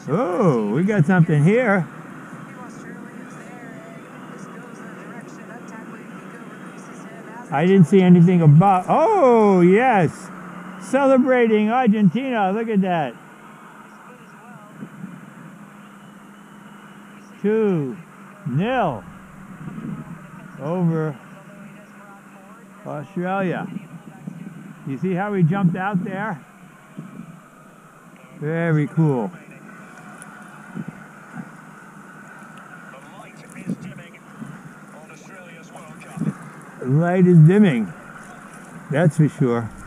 Oh, we got something here. I didn't see anything about. Oh, yes. Celebrating Argentina. Look at that. 2-0 over Australia. You see how he jumped out there? Very cool. The light is dimming. That's for sure.